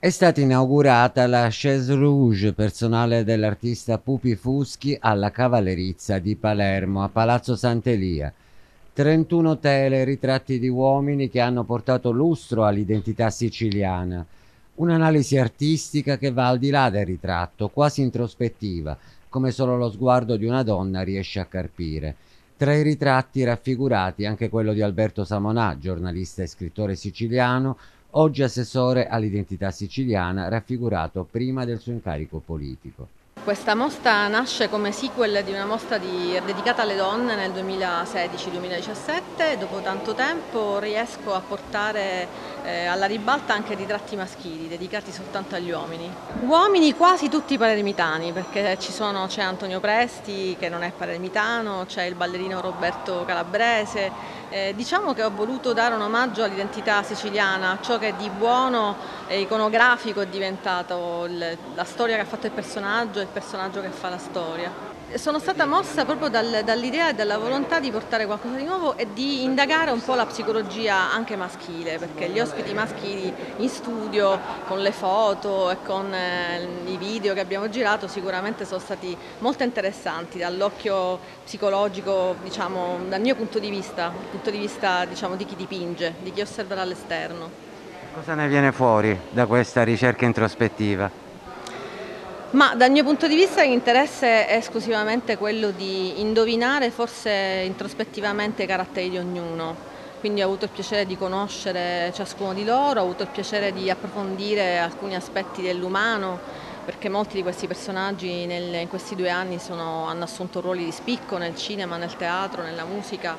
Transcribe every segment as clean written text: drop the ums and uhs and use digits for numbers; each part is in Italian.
È stata inaugurata la Chaise Rouge, personale dell'artista Pupi Fuschi, alla Cavallerizza di Palermo, a Palazzo Sant'Elia. 31 tele, ritratti di uomini che hanno portato lustro all'identità siciliana. Un'analisi artistica che va al di là del ritratto, quasi introspettiva, come solo lo sguardo di una donna riesce a carpire. Tra i ritratti raffigurati anche quello di Alberto Samonà, giornalista e scrittore siciliano, oggi assessore all'identità siciliana, raffigurato prima del suo incarico politico. Questa mostra nasce come sequel di una mostra dedicata alle donne nel 2016-2017 e dopo tanto tempo riesco a portare alla ribalta anche ritratti maschili dedicati soltanto agli uomini. Uomini quasi tutti palermitani, perché c'è Antonio Presti che non è palermitano, c'è il ballerino Roberto Calabrese. Diciamo che ho voluto dare un omaggio all'identità siciliana, ciò che di buono e iconografico è diventato la storia che ha fatto il personaggio che fa la storia. Sono stata mossa proprio dall'idea e dalla volontà di portare qualcosa di nuovo e di indagare un po' la psicologia anche maschile, perché gli ospiti maschili in studio, con le foto e con i video che abbiamo girato, sicuramente sono stati molto interessanti dall'occhio psicologico, diciamo, dal mio punto di vista, diciamo, di chi dipinge, di chi osserva dall'esterno. Cosa ne viene fuori da questa ricerca introspettiva? Ma dal mio punto di vista l'interesse è esclusivamente quello di indovinare forse introspettivamente i caratteri di ognuno. Quindi ho avuto il piacere di conoscere ciascuno di loro, ho avuto il piacere di approfondire alcuni aspetti dell'umano, perché molti di questi personaggi in questi 2 anni hanno assunto ruoli di spicco nel cinema, nel teatro, nella musica,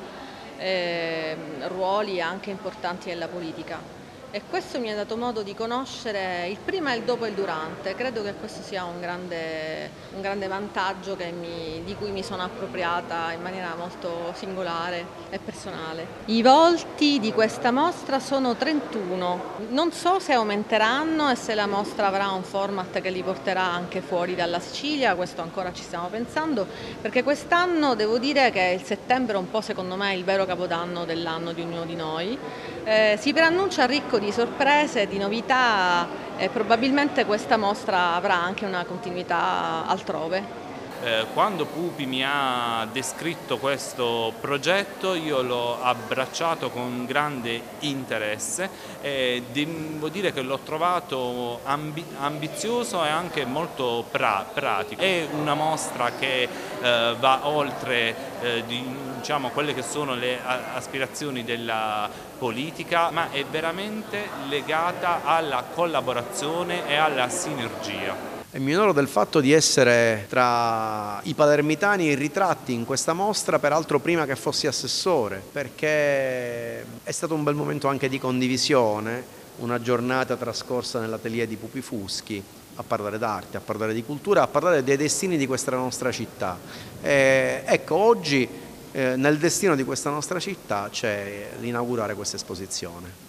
ruoli anche importanti nella politica. E questo mi ha dato modo di conoscere il prima, il dopo e il durante. Credo che questo sia un grande vantaggio di cui mi sono appropriata in maniera molto singolare e personale. I volti di questa mostra sono 31. Non so se aumenteranno e se la mostra avrà un format che li porterà anche fuori dalla Sicilia, questo ancora ci stiamo pensando, perché quest'anno devo dire che il settembre è un po' secondo me il vero capodanno dell'anno di ognuno di noi. Si preannuncia ricco di sorprese, di novità e probabilmente questa mostra avrà anche una continuità altrove. Quando Pupi mi ha descritto questo progetto io l'ho abbracciato con grande interesse e devo dire che l'ho trovato ambizioso e anche molto pratico. È una mostra che va oltre diciamo, quelle che sono le aspirazioni della politica, ma è veramente legata alla collaborazione e alla sinergia. E mi onoro del fatto di essere tra i palermitani ritratti in questa mostra, peraltro prima che fossi assessore, perché è stato un bel momento anche di condivisione, una giornata trascorsa nell'atelier di Pupi Fuschi a parlare d'arte, a parlare di cultura, a parlare dei destini di questa nostra città. Ecco, oggi nel destino di questa nostra città c'è l'inaugurare questa esposizione.